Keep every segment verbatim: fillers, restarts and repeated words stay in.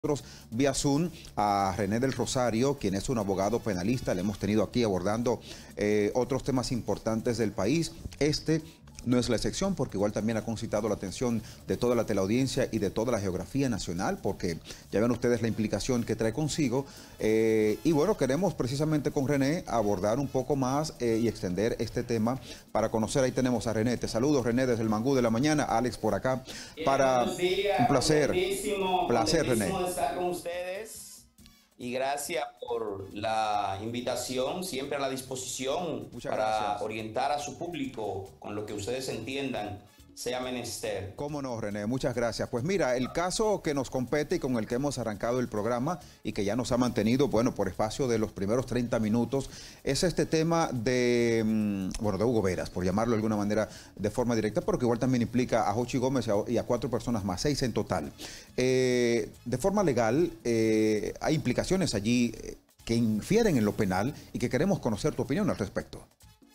Vía Zoom a René del Rosario, quien es un abogado penalista. Le hemos tenido aquí abordando eh, otros temas importantes del país. Este no es la excepción, porque igual también ha concitado la atención de toda la teleaudiencia y de toda la geografía nacional, porque ya ven ustedes la implicación que trae consigo. Eh, y bueno, queremos precisamente con René abordar un poco más eh, y extender este tema para conocer. Ahí tenemos a René. Te saludo, René, desde el Mangú de la mañana. Alex por acá. Para Buenos días, un placer. contentísimo, Placer, contentísimo René. de estar con ustedes y gracias por la invitación, siempre a la disposición. Muchas para gracias. Orientar a su público con lo que ustedes entiendan sea menester. Cómo no, René, muchas gracias. Pues mira, el caso que nos compete y con el que hemos arrancado el programa y que ya nos ha mantenido, bueno, por espacio de los primeros treinta minutos, es este tema de, bueno, de Hugo Veras, por llamarlo de alguna manera de forma directa, pero que igual también implica a Jochi Gómez y a cuatro personas más, seis en total. Eh, de forma legal, eh, hay implicaciones allí eh, que infieren en lo penal y que queremos conocer tu opinión al respecto.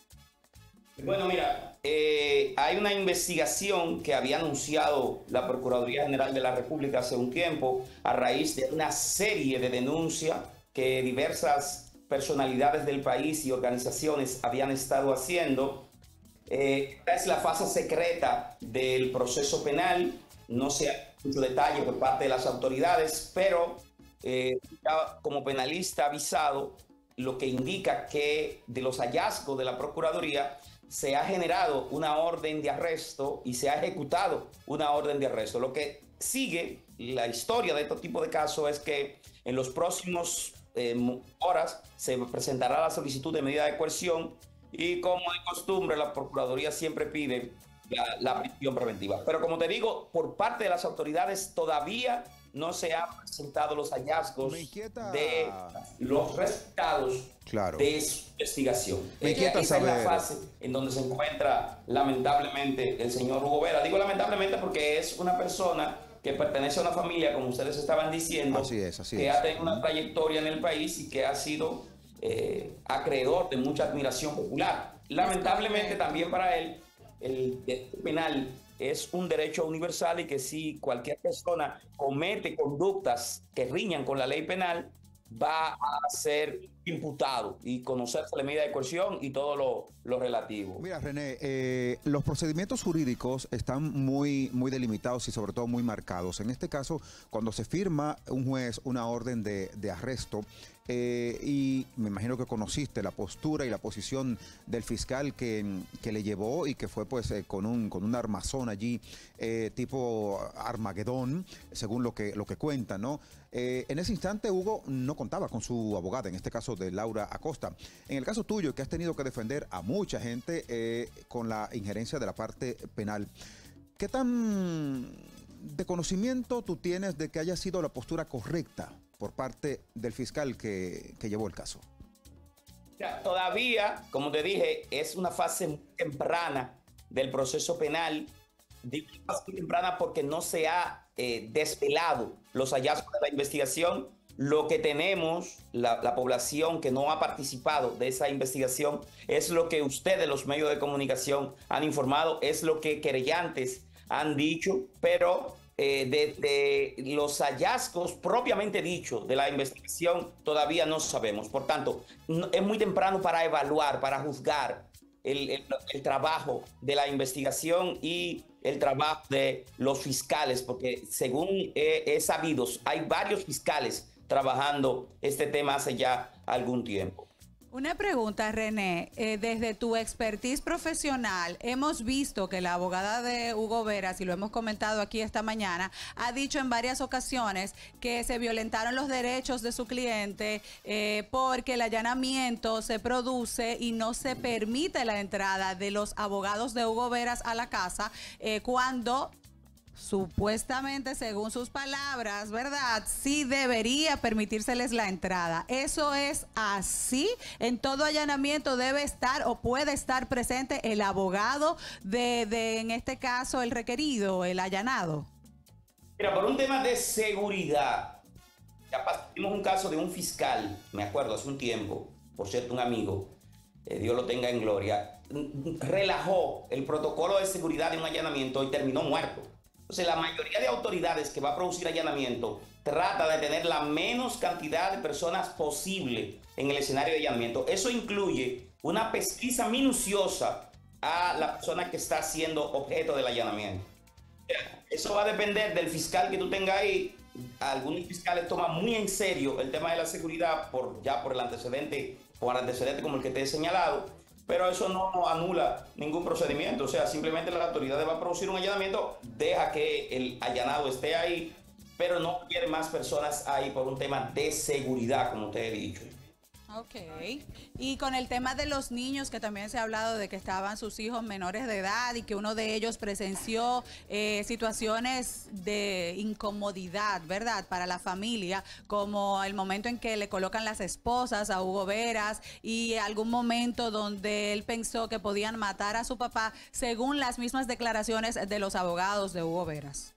Bueno, mira, eh, hay una investigación que había anunciado la Procuraduría General de la República hace un tiempo a raíz de una serie de denuncias que diversas personalidades del país y organizaciones habían estado haciendo. Eh, esta es la fase secreta del proceso penal, no se ha mucho detalle por parte de las autoridades, pero eh, ya como penalista avisado, lo que indica que de los hallazgos de la Procuraduría se ha generado una orden de arresto y se ha ejecutado una orden de arresto. Lo que sigue la historia de este tipo de casos es que en los próximos eh, horas se presentará la solicitud de medida de coerción y, como de costumbre, la Procuraduría siempre pide la, la prisión preventiva. Pero como te digo, por parte de las autoridades todavía no se han presentado los hallazgos de los resultados claro. de su investigación. Me inquieta Esa saber. es la fase en donde se encuentra lamentablemente el señor Hugo Vera. Digo lamentablemente porque es una persona que pertenece a una familia, como ustedes estaban diciendo, así es, así que es. ha tenido una trayectoria en el país y que ha sido eh, acreedor de mucha admiración popular. Lamentablemente también para él el derecho penal es un derecho universal y que si cualquier persona comete conductas que riñan con la ley penal, va a ser imputado y conocerse la medida de coerción y todo lo, lo relativo. Mira, René, eh, los procedimientos jurídicos están muy, muy delimitados y sobre todo muy marcados. En este caso, cuando se firma un juez una orden de, de arresto, eh, y me imagino que conociste la postura y la posición del fiscal que, que le llevó y que fue pues eh, con, un, con un armazón allí, eh, tipo Armagedón, según lo que, lo que cuenta, ¿no? Eh, en ese instante Hugo no contaba con su abogada, en este caso de Laura Acosta. En el caso tuyo, que has tenido que defender a mucha gente eh, con la injerencia de la parte penal, ¿qué tan de conocimiento tú tienes de que haya sido la postura correcta por parte del fiscal que, que llevó el caso? Ya, todavía, como te dije, es una fase muy temprana del proceso penal. Digo fase muy temprana porque no se ha eh, desvelado los hallazgos de la investigación. Lo que tenemos, la, la población que no ha participado de esa investigación, es lo que ustedes, los medios de comunicación, han informado, es lo que querellantes han dicho, pero eh, de, de los hallazgos propiamente dichos de la investigación todavía no sabemos. Por tanto, no, es muy temprano para evaluar, para juzgar el, el, el trabajo de la investigación y el trabajo de los fiscales, porque según he, he sabido, hay varios fiscales trabajando este tema hace ya algún tiempo. Una pregunta, René, eh, desde tu expertise profesional, hemos visto que la abogada de Hugo Veras, y lo hemos comentado aquí esta mañana, ha dicho en varias ocasiones que se violentaron los derechos de su cliente eh, porque el allanamiento se produce y no se permite la entrada de los abogados de Hugo Veras a la casa eh, cuando supuestamente, según sus palabras, ¿verdad? Sí debería permitírseles la entrada. ¿Eso es así? ¿En todo allanamiento debe estar o puede estar presente el abogado de, de en este caso, el requerido, el allanado? Mira, por un tema de seguridad, ya pasamos un caso de un fiscal, me acuerdo, hace un tiempo, por cierto, un amigo, eh, Dios lo tenga en gloria, relajó el protocolo de seguridad de un allanamiento y terminó muerto. Entonces, la mayoría de autoridades que va a producir allanamiento trata de tener la menos cantidad de personas posible en el escenario de allanamiento. Eso incluye una pesquisa minuciosa a la persona que está siendo objeto del allanamiento. Eso va a depender del fiscal que tú tengas ahí. Algunos fiscales toman muy en serio el tema de la seguridad por, ya por el antecedente, por antecedente como el que te he señalado, pero eso no anula ningún procedimiento. O sea, simplemente la autoridad va a producir un allanamiento, deja que el allanado esté ahí, pero no quiere más personas ahí por un tema de seguridad, como te he dicho. Ok. Y con el tema de los niños, que también se ha hablado de que estaban sus hijos menores de edad y que uno de ellos presenció eh, situaciones de incomodidad, ¿verdad?, para la familia, como el momento en que le colocan las esposas a Hugo Veras y algún momento donde él pensó que podían matar a su papá, según las mismas declaraciones de los abogados de Hugo Veras.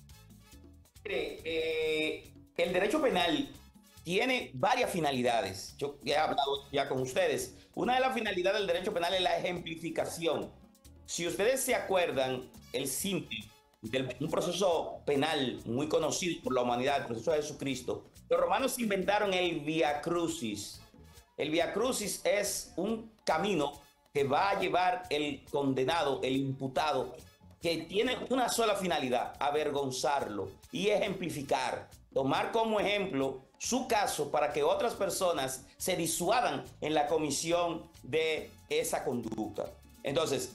Mire, eh, el derecho penal tiene varias finalidades. Yo ya he hablado ya con ustedes. Una de las finalidades del derecho penal es la ejemplificación. Si ustedes se acuerdan, el simple, del, un proceso penal muy conocido por la humanidad, el proceso de Jesucristo, los romanos inventaron el Via Crucis. El Via Crucis es un camino que va a llevar el condenado, el imputado, que tiene una sola finalidad: avergonzarlo y ejemplificar, tomar como ejemplo su caso para que otras personas se disuadan en la comisión de esa conducta. Entonces,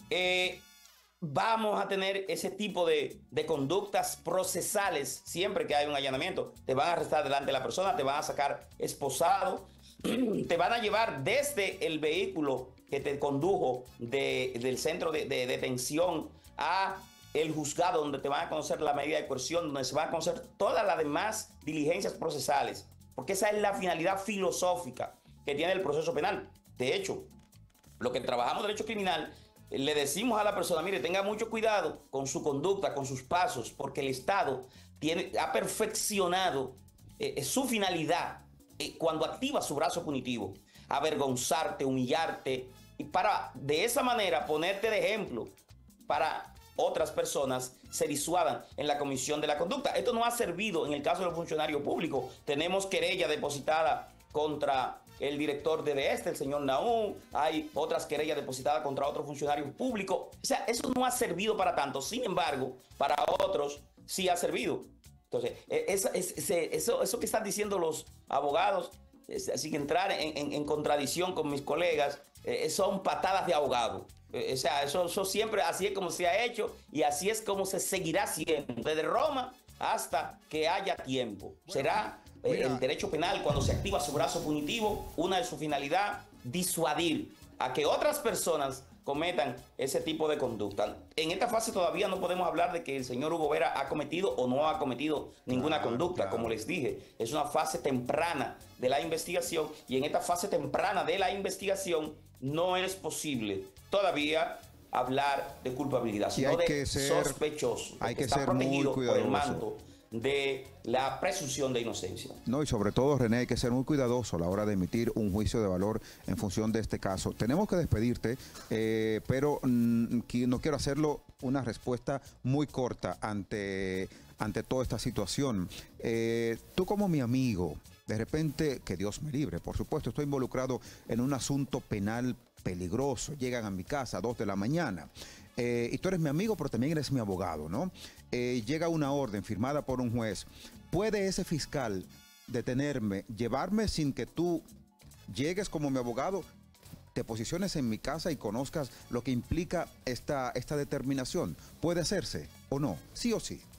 eh, vamos a tener ese tipo de, de conductas procesales siempre que hay un allanamiento. Te van a arrestar delante de la persona, te van a sacar esposado, te van a llevar desde el vehículo que te condujo de, del centro de, de detención a el juzgado, donde te van a conocer la medida de coerción, donde se van a conocer todas las demás diligencias procesales, porque esa es la finalidad filosófica que tiene el proceso penal. De hecho, lo que trabajamos derecho criminal, le decimos a la persona: mire, tenga mucho cuidado con su conducta, con sus pasos, porque el Estado tiene, ha perfeccionado eh, su finalidad eh, cuando activa su brazo punitivo, avergonzarte, humillarte, y para de esa manera ponerte de ejemplo para otras personas se disuadan en la comisión de la conducta. Esto no ha servido en el caso de los funcionarios públicos. Tenemos querella depositada contra el director de B E S T, el señor Naum. Hay otras querellas depositadas contra otros funcionarios públicos. O sea, eso no ha servido para tanto. Sin embargo, para otros sí ha servido. Entonces, eso, eso, eso que están diciendo los abogados, sin entrar en, en, en contradicción con mis colegas, eh, son patadas de ahogado. O sea, eso, eso siempre, así es como se ha hecho y así es como se seguirá siendo, desde Roma hasta que haya tiempo. Será eh, el derecho penal, cuando se activa su brazo punitivo, una de sus finalidades, disuadir a que otras personas cometan ese tipo de conducta. En esta fase todavía no podemos hablar de que el señor Hugo Vera ha cometido o no ha cometido ninguna claro, conducta. Claro. Como les dije, es una fase temprana de la investigación y en esta fase temprana de la investigación no es posible todavía hablar de culpabilidad, sino de ser, sospechoso. Hay que está ser protegido muy por el cuidadoso manto de la presunción de inocencia. No, y sobre todo, René, hay que ser muy cuidadoso a la hora de emitir un juicio de valor en función de este caso. Tenemos que despedirte, eh, pero mm, no quiero hacerlo una respuesta muy corta ante, ante toda esta situación. Eh, tú como mi amigo, de repente, que Dios me libre, por supuesto, estoy involucrado en un asunto penal peligroso. Llegan a mi casa a dos de la mañana. Eh, y tú eres mi amigo, pero también eres mi abogado, ¿no? Eh, llega una orden firmada por un juez. ¿Puede ese fiscal detenerme, llevarme sin que tú llegues como mi abogado, te posiciones en mi casa y conozcas lo que implica esta, esta determinación? ¿Puede hacerse o no? ¿Sí o sí?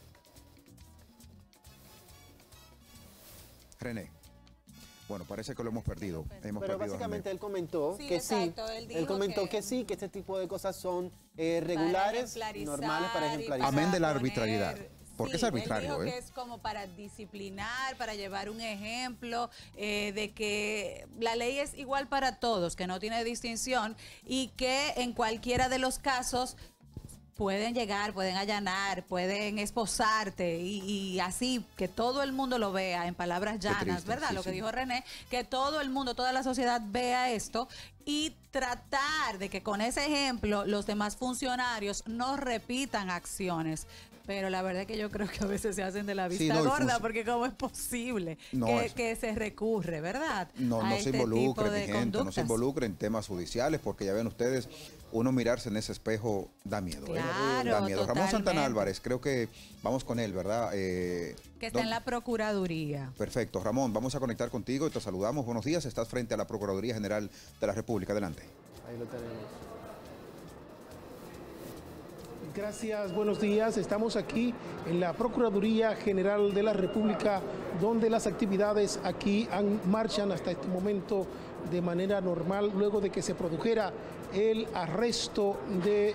René. Bueno, parece que lo hemos perdido. Hemos Pero perdido, básicamente René. él comentó Sí, que exacto, sí. él Él, dijo comentó que- que, sí, que este tipo de cosas son eh, regulares, Para ejemplarizar normales para y ejemplarizar. Amén de la poner- arbitrariedad. Porque Sí, es arbitrario, él dijo ¿eh? que es como para disciplinar, para llevar un ejemplo eh, de que la ley es igual para todos, que no tiene distinción y que en cualquiera de los casos pueden llegar, pueden allanar, pueden esposarte y, y así que todo el mundo lo vea en palabras llanas, triste, ¿verdad? sí, Lo que sí. dijo René, que todo el mundo, toda la sociedad vea esto y tratar de que con ese ejemplo los demás funcionarios no repitan acciones. Pero la verdad es que yo creo que a veces se hacen de la vista Sí, no, gorda, func- porque cómo es posible No, que, es- que se recurre, ¿verdad? No, a no este se involucre, tipo mi de gente, no se conductas. involucre en temas judiciales, porque ya ven ustedes, uno mirarse en ese espejo da miedo. ¿eh? Claro, Da miedo. Ramón Santana totalmente. Álvarez, creo que vamos con él, ¿verdad? Eh, Que está don- en la Procuraduría. Perfecto. Ramón, vamos a conectar contigo y te saludamos. Buenos días, estás frente a la Procuraduría General de la República. Adelante. Ahí lo tenemos. Gracias, buenos días. Estamos aquí en la Procuraduría General de la República, donde las actividades aquí han, marchan hasta este momento de manera normal, luego de que se produjera el arresto de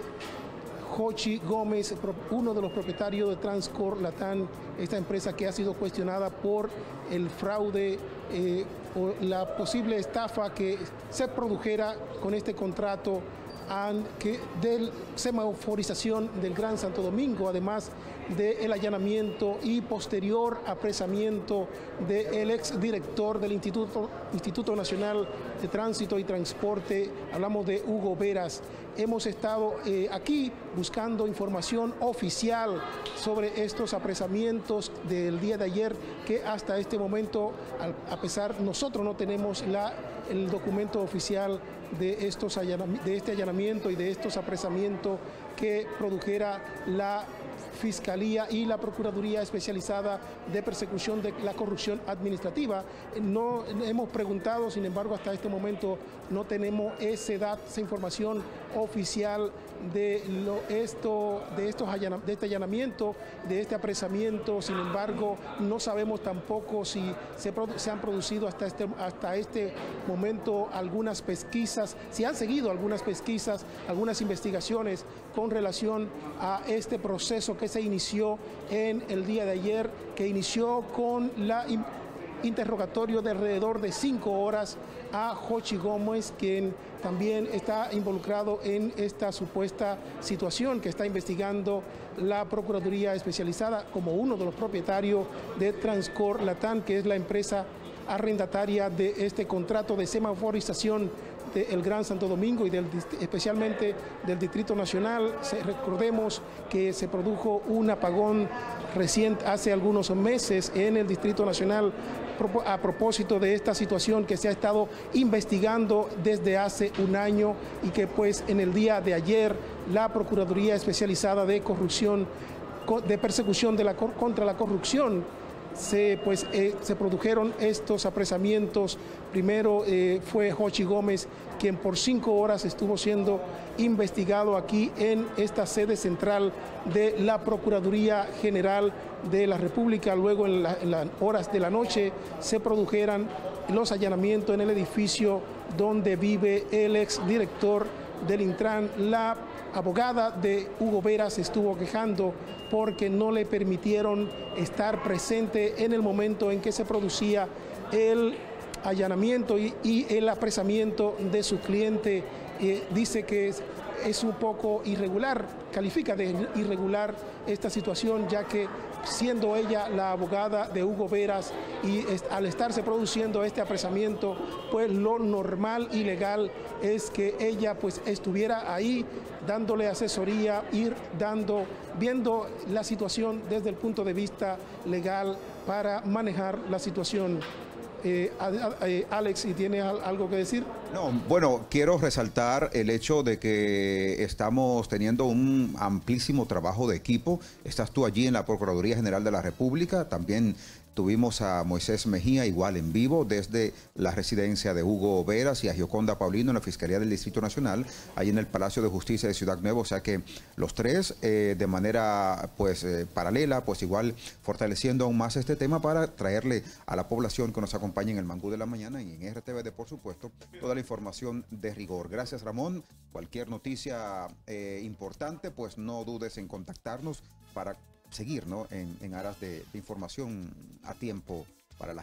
Jochi Gómez, uno de los propietarios de Transcorp Latam, esta empresa que ha sido cuestionada por el fraude eh, o la posible estafa que se produjera con este contrato an- que de semaforización del Gran Santo Domingo, además del allanamiento y posterior apresamiento del exdirector del Instituto, Instituto Nacional de Tránsito y Transporte, hablamos de Hugo Veras. Hemos estado eh, aquí buscando información oficial sobre estos apresamientos del día de ayer, que hasta este momento, al- a pesar, nosotros no tenemos la, el documento oficial de, estos allanami- de este allanamiento y de estos apresamientos que produjera la Fiscalía y la Procuraduría Especializada de Persecución de la Corrupción Administrativa. No hemos preguntado, sin embargo, hasta este momento no tenemos ese dat- esa información oficial de, lo, esto, de, estos allana- de este allanamiento, de este apresamiento. Sin embargo, no sabemos tampoco si se, produ- se han producido hasta este, hasta este momento algunas pesquisas, si han seguido algunas pesquisas, algunas investigaciones con relación a este proceso que se inició en el día de ayer, que inició con la in- interrogatorio de alrededor de cinco horas a Jochi Gómez, quien también está involucrado en esta supuesta situación que está investigando la Procuraduría Especializada como uno de los propietarios de Transcorp Latam, que es la empresa arrendataria de este contrato de semaforización del Gran Santo Domingo y del, dist- especialmente del Distrito Nacional. Se- recordemos que se produjo un apagón reciente hace algunos meses en el Distrito Nacional propo- a propósito de esta situación que se ha estado investigando desde hace un año y que pues en el día de ayer la Procuraduría Especializada de Corrupción, co- de Persecución de la, cor- contra la Corrupción, se, pues, eh, se produjeron estos apresamientos. Primero eh, fue Jochi Gómez, quien por cinco horas estuvo siendo investigado aquí en esta sede central de la Procuraduría General de la República. Luego, en, la- en las horas de la noche, se produjeran los allanamientos en el edificio donde vive el exdirector del Intran. La abogada de Hugo Veras estuvo quejando porque no le permitieron estar presente en el momento en que se producía el allanamiento y, y el apresamiento de su cliente. Eh, dice que es, es un poco irregular, califica de irregular esta situación, ya que siendo ella la abogada de Hugo Veras y es- al estarse produciendo este apresamiento, pues lo normal y legal es que ella pues estuviera ahí dándole asesoría, ir dando, viendo la situación desde el punto de vista legal para manejar la situación. Eh, a- a- eh, Alex, ¿y tiene al- algo que decir? No, bueno, quiero resaltar el hecho de que estamos teniendo un amplísimo trabajo de equipo. Estás tú allí en la Procuraduría General de la República, también tuvimos a Moisés Mejía igual en vivo desde la residencia de Hugo Veras y a Gioconda Paulino en la Fiscalía del Distrito Nacional, ahí en el Palacio de Justicia de Ciudad Nueva. O sea que los tres eh, de manera pues eh, paralela, pues igual fortaleciendo aún más este tema para traerle a la población que nos acompaña en el Mangú de la Mañana y en R T V D, por supuesto, toda la información de rigor. Gracias, Ramón. Cualquier noticia eh, importante, pues no dudes en contactarnos para seguir, ¿no?, en, en aras de, de información a tiempo para la gente.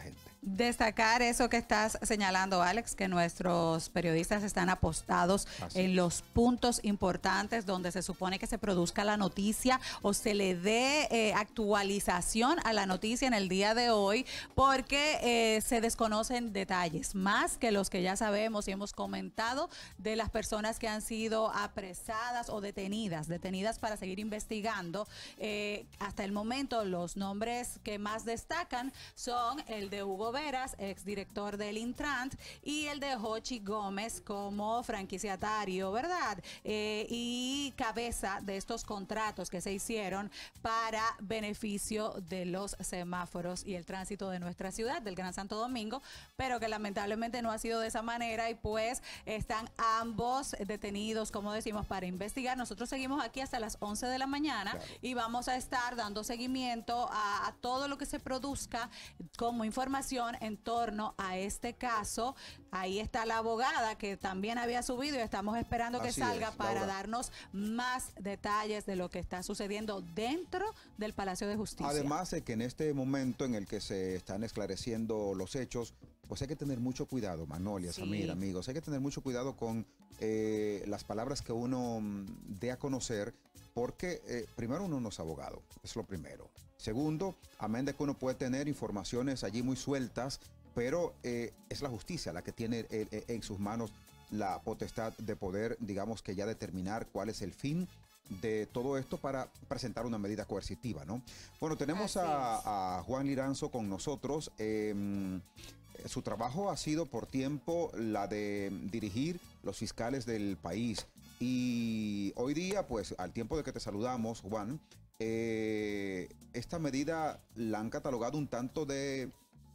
Destacar eso que estás señalando, Alex, que nuestros periodistas están apostados Así en es. los puntos importantes donde se supone que se produzca la noticia o se le dé eh, actualización a la noticia en el día de hoy, porque eh, se desconocen detalles, más que los que ya sabemos y hemos comentado de las personas que han sido apresadas o detenidas, detenidas para seguir investigando. Eh, hasta el momento, los nombres que más destacan son el de Hugo Veras, exdirector del Intrant, y el de Jochi Gómez como franquiciatario, ¿verdad? Eh, y cabeza de estos contratos que se hicieron para beneficio de los semáforos y el tránsito de nuestra ciudad, del Gran Santo Domingo, pero que lamentablemente no ha sido de esa manera y pues están ambos detenidos, como decimos, para investigar. Nosotros seguimos aquí hasta las once de la mañana, claro, y vamos a estar dando seguimiento a, a todo lo que se produzca como información en torno a este caso. Ahí está la abogada que también había subido y estamos esperando que Así salga es, para Laura, darnos más detalles de lo que está sucediendo dentro del Palacio de Justicia. Además de que en este momento en el que se están esclareciendo los hechos, pues hay que tener mucho cuidado, Magnolia, Sí. Samir, amigos, hay que tener mucho cuidado con eh, las palabras que uno mm, dé a conocer, porque eh, primero uno no es abogado, es lo primero. Segundo, amén de que uno puede tener informaciones allí muy sueltas, pero eh, es la justicia la que tiene eh, eh, en sus manos la potestad de poder, digamos que ya determinar cuál es el fin de todo esto para presentar una medida coercitiva, ¿no? Bueno, tenemos a, a Juan Liranzo con nosotros. Eh, su trabajo ha sido por tiempo la de dirigir los fiscales del país. Y hoy día, pues, al tiempo de que te saludamos, Juan, eh, esta medida la han catalogado un tanto de...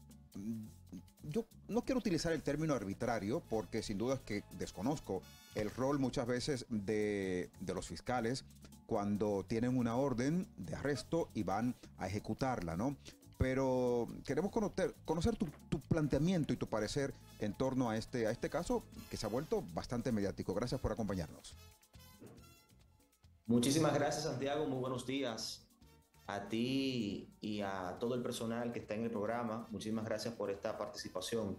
Yo no quiero utilizar el término arbitrario porque sin duda es que desconozco el rol muchas veces de, de los fiscales cuando tienen una orden de arresto y van a ejecutarla, ¿no? Pero queremos conocer, conocer tu, tu planteamiento y tu parecer en torno a este, a este caso que se ha vuelto bastante mediático. Gracias por acompañarnos. Muchísimas gracias, Santiago. Muy buenos días a ti y a todo el personal que está en el programa. Muchísimas gracias por esta participación.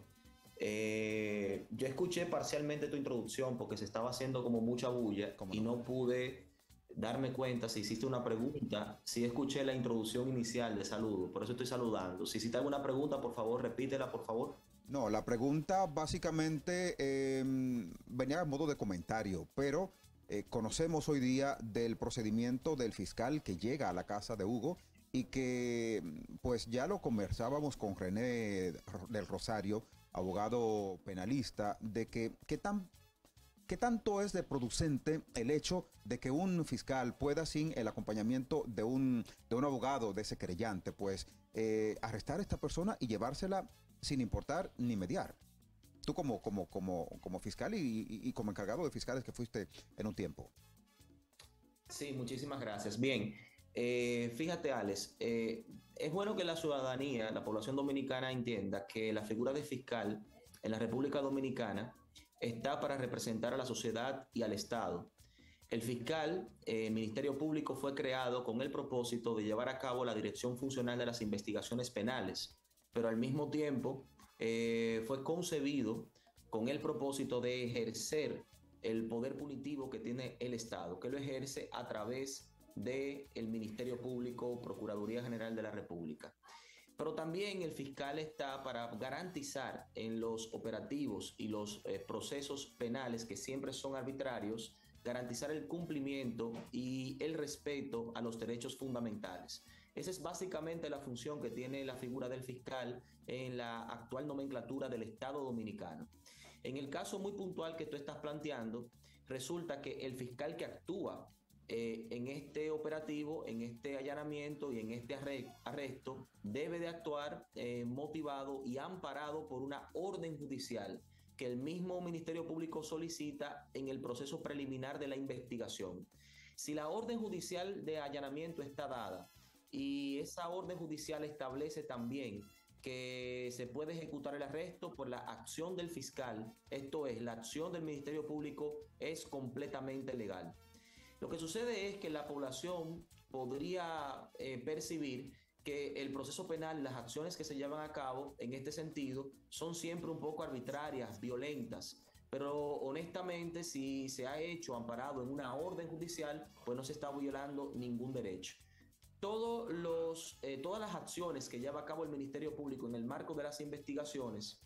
Eh, yo escuché parcialmente tu introducción porque se estaba haciendo como mucha bulla y no? no pude darme cuenta si hiciste una pregunta. Sí escuché la introducción inicial de saludo, por eso estoy saludando. Si hiciste alguna pregunta, por favor, repítela, por favor. No, la pregunta básicamente eh, venía a modo de comentario, pero... Eh, conocemos hoy día del procedimiento del fiscal que llega a la casa de Hugo y que pues ya lo conversábamos con René del Rosario, abogado penalista, de que qué tan qué tanto es de producente el hecho de que un fiscal pueda, sin el acompañamiento de un, de un abogado, de ese querellante, pues eh, arrestar a esta persona y llevársela sin importar ni mediar. Tú como, como, como, como fiscal y, y, y como encargado de fiscales que fuiste en un tiempo. Sí, muchísimas gracias. Bien, eh, fíjate, Alex, eh, es bueno que la ciudadanía, la población dominicana entienda que la figura de fiscal en la República Dominicana está para representar a la sociedad y al Estado. El fiscal, eh, el Ministerio Público, fue creado con el propósito de llevar a cabo la dirección funcional de las investigaciones penales, pero al mismo tiempo eh, fue concebido con el propósito de ejercer el poder punitivo que tiene el Estado, que lo ejerce a través del Ministerio Público, Procuraduría General de la República. Pero también el fiscal está para garantizar en los operativos y los eh, procesos penales, que siempre son arbitrarios, garantizar el cumplimiento y el respeto a los derechos fundamentales. Esa es básicamente la función que tiene la figura del fiscal en la actual nomenclatura del Estado dominicano. En el caso muy puntual que tú estás planteando, resulta que el fiscal que actúa eh, en este operativo, en este allanamiento y en este arresto, debe de actuar eh, motivado y amparado por una orden judicial que el mismo Ministerio Público solicita en el proceso preliminar de la investigación. Si la orden judicial de allanamiento está dada y esa orden judicial establece también que se puede ejecutar el arresto por la acción del fiscal, esto es, la acción del Ministerio Público es completamente legal. Lo que sucede es que la población podría eh, percibir que el proceso penal, las acciones que se llevan a cabo en este sentido, son siempre un poco arbitrarias, violentas. Pero honestamente, si se ha hecho amparado en una orden judicial, pues no se está violando ningún derecho. Todos los, eh, todas las acciones que lleva a cabo el Ministerio Público en el marco de las investigaciones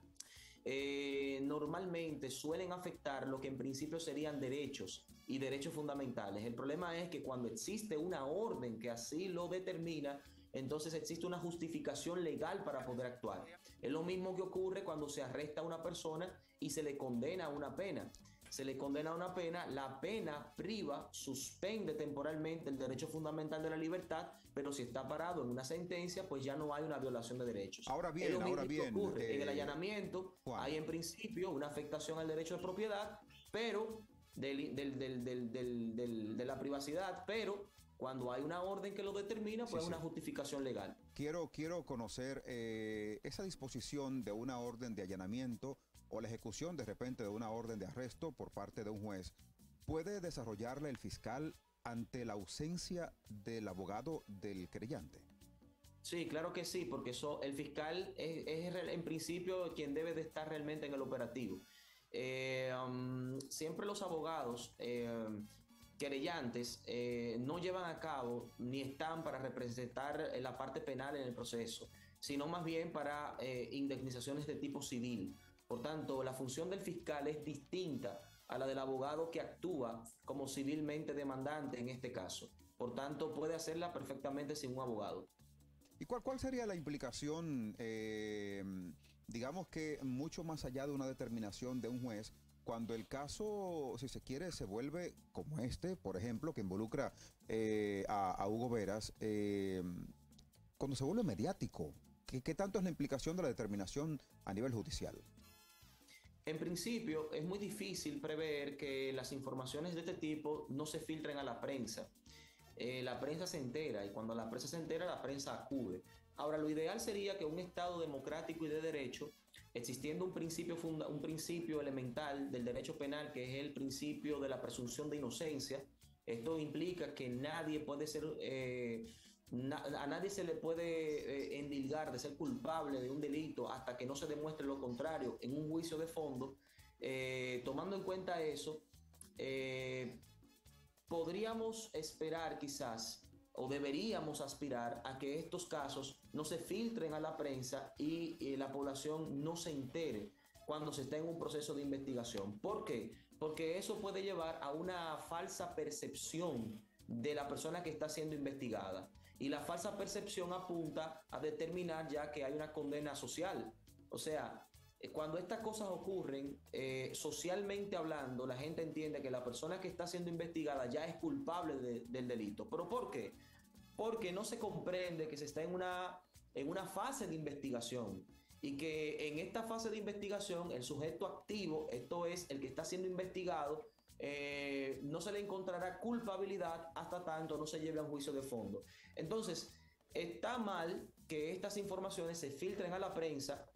eh, normalmente suelen afectar lo que en principio serían derechos y derechos fundamentales. El problema es que cuando existe una orden que así lo determina, entonces existe una justificación legal para poder actuar. Es lo mismo que ocurre cuando se arresta a una persona y se le condena a una pena. Se le condena a una pena, la pena priva, suspende temporalmente el derecho fundamental de la libertad, pero si está parado en una sentencia, pues ya no hay una violación de derechos. Ahora bien, es lo mismo ahora que bien, ocurre eh, en el allanamiento, Juan. hay en principio una afectación al derecho de propiedad, pero del, del, del, del, del, del, de la privacidad, pero cuando hay una orden que lo determina, pues sí, es sí. una justificación legal. Quiero, quiero conocer eh, esa disposición de una orden de allanamiento o la ejecución de repente de una orden de arresto por parte de un juez. ¿Puede desarrollarla el fiscal ante la ausencia del abogado del querellante? Sí, claro que sí, porque eso, el fiscal es, es en principio quien debe de estar realmente en el operativo. Eh, um, siempre los abogados eh, querellantes eh, no llevan a cabo ni están para representar la parte penal en el proceso, sino más bien para eh, indemnizaciones de tipo civil. Por tanto, la función del fiscal es distinta a la del abogado que actúa como civilmente demandante en este caso. Por tanto, puede hacerla perfectamente sin un abogado. ¿Y cuál, cuál sería la implicación, eh, digamos que mucho más allá de una determinación de un juez, cuando el caso, si se quiere, se vuelve como este, por ejemplo, que involucra eh, a, a Hugo Veras, eh, cuando se vuelve mediático? ¿Qué, ¿Qué tanto es la implicación de la determinación a nivel judicial? En principio, es muy difícil prever que las informaciones de este tipo no se filtren a la prensa. Eh, la prensa se entera y cuando la prensa se entera, la prensa acude. Ahora, lo ideal sería que un Estado democrático y de derecho, existiendo un principio, funda, un principio elemental del derecho penal, que es el principio de la presunción de inocencia, esto implica que nadie puede ser... Eh, Na, a nadie se le puede eh, endilgar de ser culpable de un delito hasta que no se demuestre lo contrario en un juicio de fondo. Eh, tomando en cuenta eso, eh, podríamos esperar quizás o deberíamos aspirar a que estos casos no se filtren a la prensa y, y la población no se entere cuando se está en un proceso de investigación. ¿Por qué? Porque eso puede llevar a una falsa percepción de la persona que está siendo investigada. Y la falsa percepción apunta a determinar ya que hay una condena social. O sea, cuando estas cosas ocurren, eh, socialmente hablando, la gente entiende que la persona que está siendo investigada ya es culpable de, del delito. ¿Pero por qué? Porque no se comprende que se está en una, en una fase de investigación y que en esta fase de investigación el sujeto activo, esto es el que está siendo investigado, Eh, no se le encontrará culpabilidad hasta tanto no se lleve a un juicio de fondo. Entonces, está mal que estas informaciones se filtren a la prensa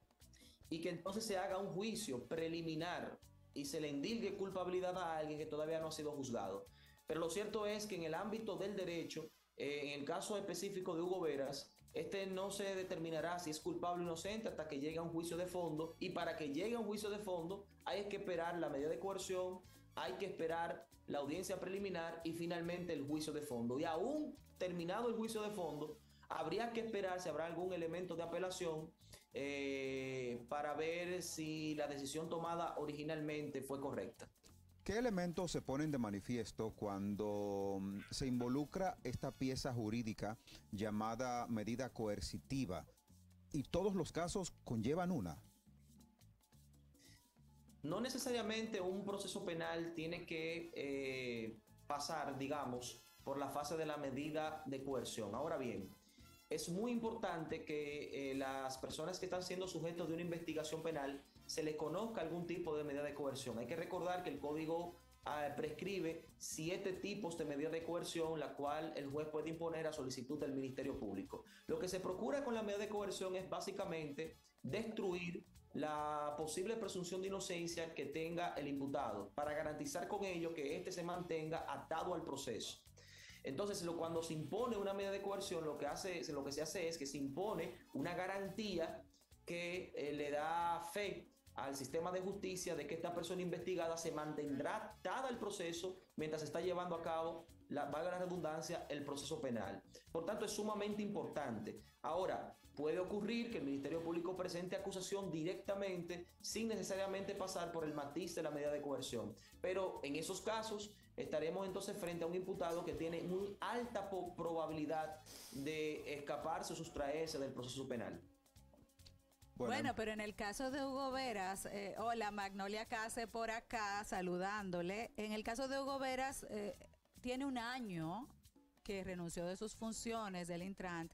y que entonces se haga un juicio preliminar y se le endilgue culpabilidad a alguien que todavía no ha sido juzgado. Pero lo cierto es que en el ámbito del derecho, eh, en el caso específico de Hugo Veras, este no se determinará si es culpable o inocente hasta que llegue a un juicio de fondo, y para que llegue a un juicio de fondo hay que esperar la medida de coerción, hay que esperar la audiencia preliminar y finalmente el juicio de fondo. Y aún terminado el juicio de fondo, habría que esperar si habrá algún elemento de apelación eh, para ver si la decisión tomada originalmente fue correcta. ¿Qué elementos se ponen de manifiesto cuando se involucra esta pieza jurídica llamada medida coercitiva? ¿Y todos los casos conllevan una? No necesariamente un proceso penal tiene que eh, pasar, digamos, por la fase de la medida de coerción. Ahora bien, es muy importante que eh, las personas que están siendo sujetos de una investigación penal se les conozca algún tipo de medida de coerción. Hay que recordar que el Código eh, prescribe siete tipos de medida de coerción, la cual el juez puede imponer a solicitud del Ministerio Público. Lo que se procura con la medida de coerción es básicamente destruir la posible presunción de inocencia que tenga el imputado, para garantizar con ello que éste se mantenga atado al proceso. Entonces, lo, cuando se impone una medida de coerción, lo que, hace, lo que se hace es que se impone una garantía que eh, le da fe al sistema de justicia de que esta persona investigada se mantendrá dado el proceso mientras se está llevando a cabo, la, valga la redundancia, el proceso penal. Por tanto, es sumamente importante. Ahora, puede ocurrir que el Ministerio Público presente acusación directamente sin necesariamente pasar por el matiz de la medida de coerción. Pero en esos casos estaremos entonces frente a un imputado que tiene muy alta probabilidad de escaparse o sustraerse del proceso penal. Bueno, bueno, pero en el caso de Hugo Veras, eh, hola, Magnolia Case por acá saludándole. En el caso de Hugo Veras, eh, tiene un año que renunció de sus funciones del Intrant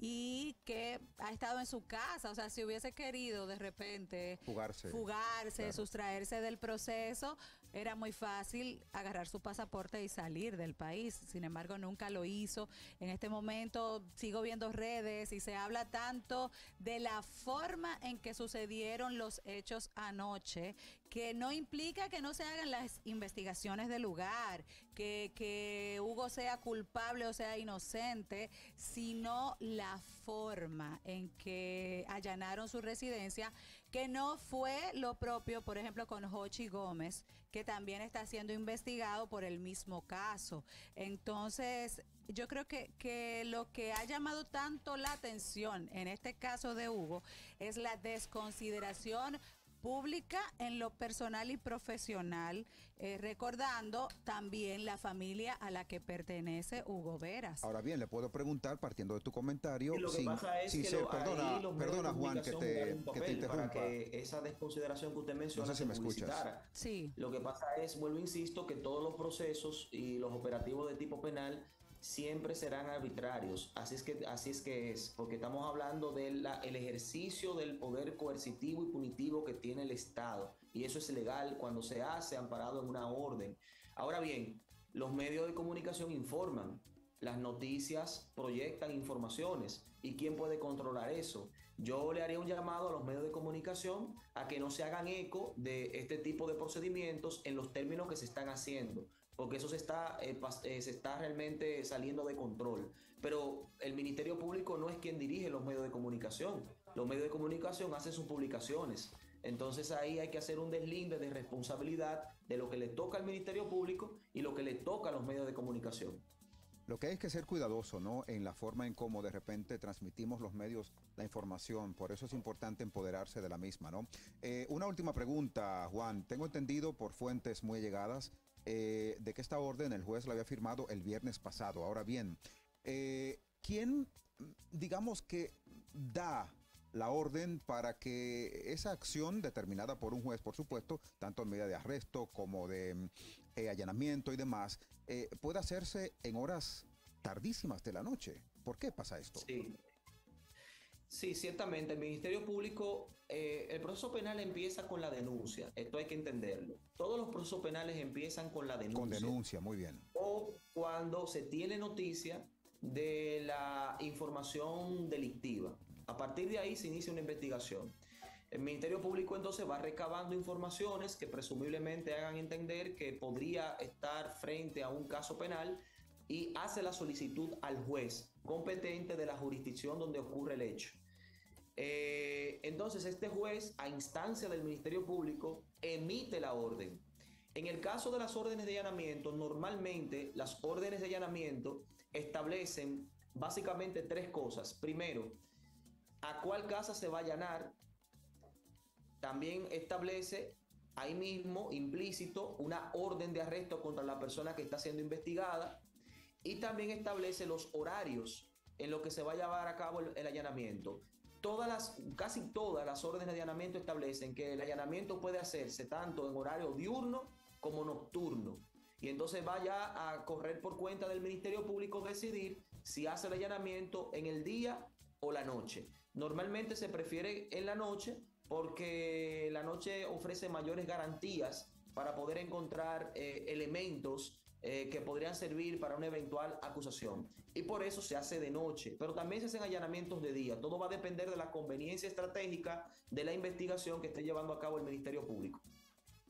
y que ha estado en su casa. O sea, si hubiese querido de repente fugarse, fugarse claro. sustraerse del proceso, era muy fácil agarrar su pasaporte y salir del país. Sin embargo, nunca lo hizo. En este momento sigo viendo redes y se habla tanto de la forma en que sucedieron los hechos anoche, que no implica que no se hagan las investigaciones del lugar, que, que Hugo sea culpable o sea inocente, sino la forma en que allanaron su residencia, que no fue lo propio, por ejemplo, con Jochi Gómez, que también está siendo investigado por el mismo caso. Entonces, yo creo que, que lo que ha llamado tanto la atención en este caso de Hugo es la desconsideración pública en lo personal y profesional, eh, recordando también la familia a la que pertenece Hugo Veras. Ahora bien, le puedo preguntar, partiendo de tu comentario, lo que sin, pasa es sin que ser, lo, perdona, los perdona Juan, que te, que te interrumpa. Para que esa desconsideración que usted menciona no sé si me escuchas. Sí. Lo que pasa es, vuelvo insisto, que todos los procesos y los operativos de tipo penal siempre serán arbitrarios, así es que así es que es, porque estamos hablando del ejercicio del poder coercitivo y punitivo que tiene el Estado, y eso es legal cuando se hace amparado en una orden. Ahora bien, los medios de comunicación informan, las noticias proyectan informaciones, ¿y quién puede controlar eso? Yo le haría un llamado a los medios de comunicación a que no se hagan eco de este tipo de procedimientos en los términos que se están haciendo, porque eso se está, eh, eh, se está realmente saliendo de control. Pero el Ministerio Público no es quien dirige los medios de comunicación. Los medios de comunicación hacen sus publicaciones. Entonces ahí hay que hacer un deslinde de responsabilidad de lo que le toca al Ministerio Público y lo que le toca a los medios de comunicación. Lo que hay que ser cuidadoso, ¿no?, en la forma en cómo de repente transmitimos los medios la información. Por eso es importante empoderarse de la misma, ¿no? Eh, una última pregunta, Juan. Tengo entendido por fuentes muy allegadas eh, de que esta orden el juez la había firmado el viernes pasado. Ahora bien, eh, ¿quién, digamos que da la orden para que esa acción determinada por un juez, por supuesto, tanto en medida de arresto como de eh, allanamiento y demás, eh, pueda hacerse en horas tardísimas de la noche? ¿Por qué pasa esto? Sí, sí, ciertamente. El Ministerio Público, eh, el proceso penal empieza con la denuncia. Esto hay que entenderlo. Todos los procesos penales empiezan con la denuncia. Con denuncia, muy bien. O cuando se tiene noticia de la información delictiva. A partir de ahí se inicia una investigación. El Ministerio Público entonces va recabando informaciones que presumiblemente hagan entender que podría estar frente a un caso penal y hace la solicitud al juez competente de la jurisdicción donde ocurre el hecho. Eh, entonces este juez, a instancia del Ministerio Público, emite la orden. En el caso de las órdenes de allanamiento, normalmente las órdenes de allanamiento establecen básicamente tres cosas. Primero, a cuál casa se va a allanar. También establece ahí mismo, implícito, una orden de arresto contra la persona que está siendo investigada, y también establece los horarios en los que se va a llevar a cabo el, el allanamiento. Todas las, casi todas las órdenes de allanamiento establecen que el allanamiento puede hacerse tanto en horario diurno como nocturno. Y entonces va ya a correr por cuenta del Ministerio Público decidir si hace el allanamiento en el día o la noche. Normalmente se prefiere en la noche porque la noche ofrece mayores garantías para poder encontrar eh, elementos eh, que podrían servir para una eventual acusación. Y por eso se hace de noche, pero también se hacen allanamientos de día. Todo va a depender de la conveniencia estratégica de la investigación que esté llevando a cabo el Ministerio Público.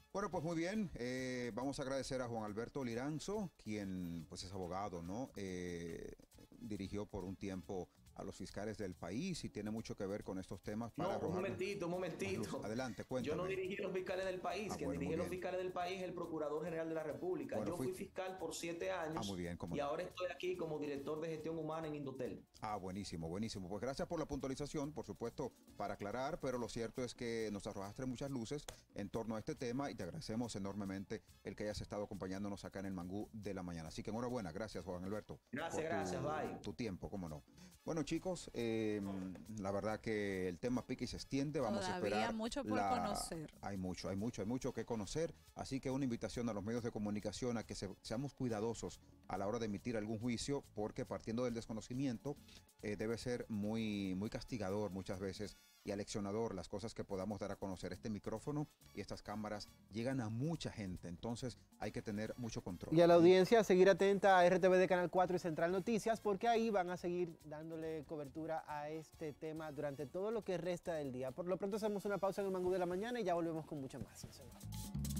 Bueno, pues muy bien. Eh, vamos a agradecer a Juan Alberto Liranzo, quien pues es abogado, ¿no? Eh, dirigió por un tiempo a los fiscales del país y tiene mucho que ver con estos temas. Para no, un momentito, un momentito. Adelante, cuéntame. Yo no dirigí a los fiscales del país, Ah, quien bueno, dirige a los bien. fiscales del país es el Procurador General de la República. Bueno, Yo fui fuiste- fiscal por siete años Ah, muy bien, cómo y no. ahora estoy aquí como director de gestión humana en Indotel. Ah, buenísimo, buenísimo. Pues gracias por la puntualización, por supuesto, para aclarar, pero lo cierto es que nos arrojaste muchas luces en torno a este tema y te agradecemos enormemente el que hayas estado acompañándonos acá en el Mangú de la mañana. Así que enhorabuena, gracias Juan Alberto. Gracias, por tu- gracias, bye. Tu tiempo, cómo no. Bueno, chicos, eh, la verdad que el tema pique y se extiende, vamos a Todavía esperar. mucho por conocer. Hay mucho, hay mucho, hay mucho que conocer, así que una invitación a los medios de comunicación a que se- seamos cuidadosos a la hora de emitir algún juicio, porque partiendo del desconocimiento eh, debe ser muy, muy castigador muchas veces y aleccionador las cosas que podamos dar a conocer. Este micrófono y estas cámaras llegan a mucha gente, entonces hay que tener mucho control. Y a la audiencia, seguir atenta a R T V de Canal cuatro y Central Noticias, porque ahí van a seguir dándole cobertura a este tema durante todo lo que resta del día. Por lo pronto hacemos una pausa en el Mangú de la mañana y ya volvemos con mucho más. No se vayan.